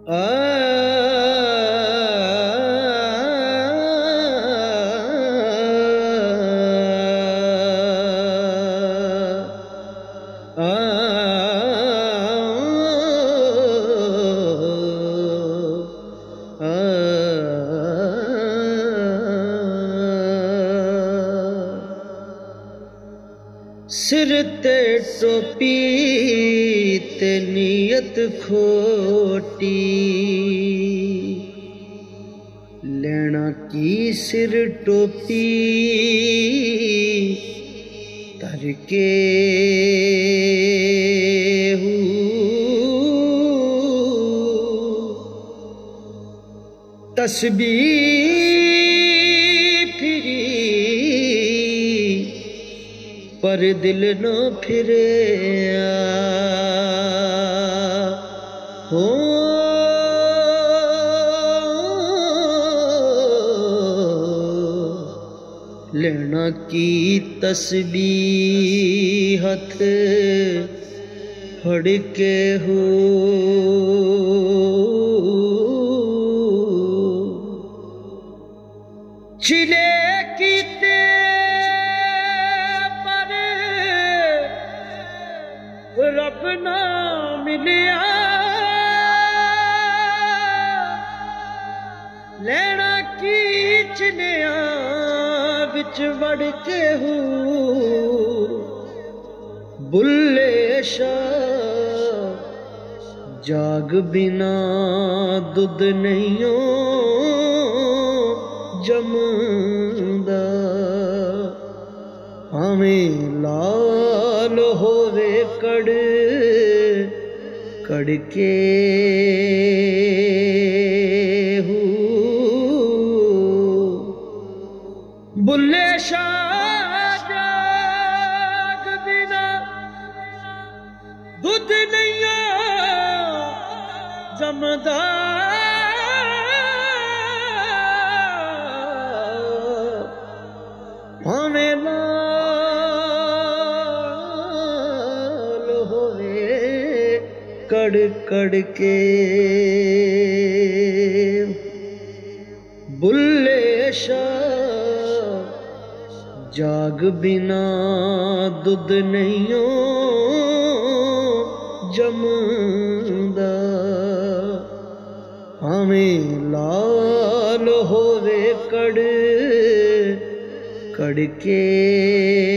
सिर ते टोपी ते नीयत खोटी, लेना की सिर टोपी करके तस्बीह फिरी पर दिल न फिरे हो। लेना की तस्बीह हथ फड़ के हो, चिले कीते पर रब ना मिलिया, लेना की चिलिया विच वड़ के हूँ। बुल्ले शाह जाग बिना दुध नहीं जमदा, हमें लाल होवे कड़ कड़ के बुल्ले शाह जाग बिना दूध नहीं जमदा, हमें लाल होवे कड़ कड़ के। बुल्ले शाह जाग बिना दूध नहीं जमदा, हमें लाल होवे कड़ कड़ के।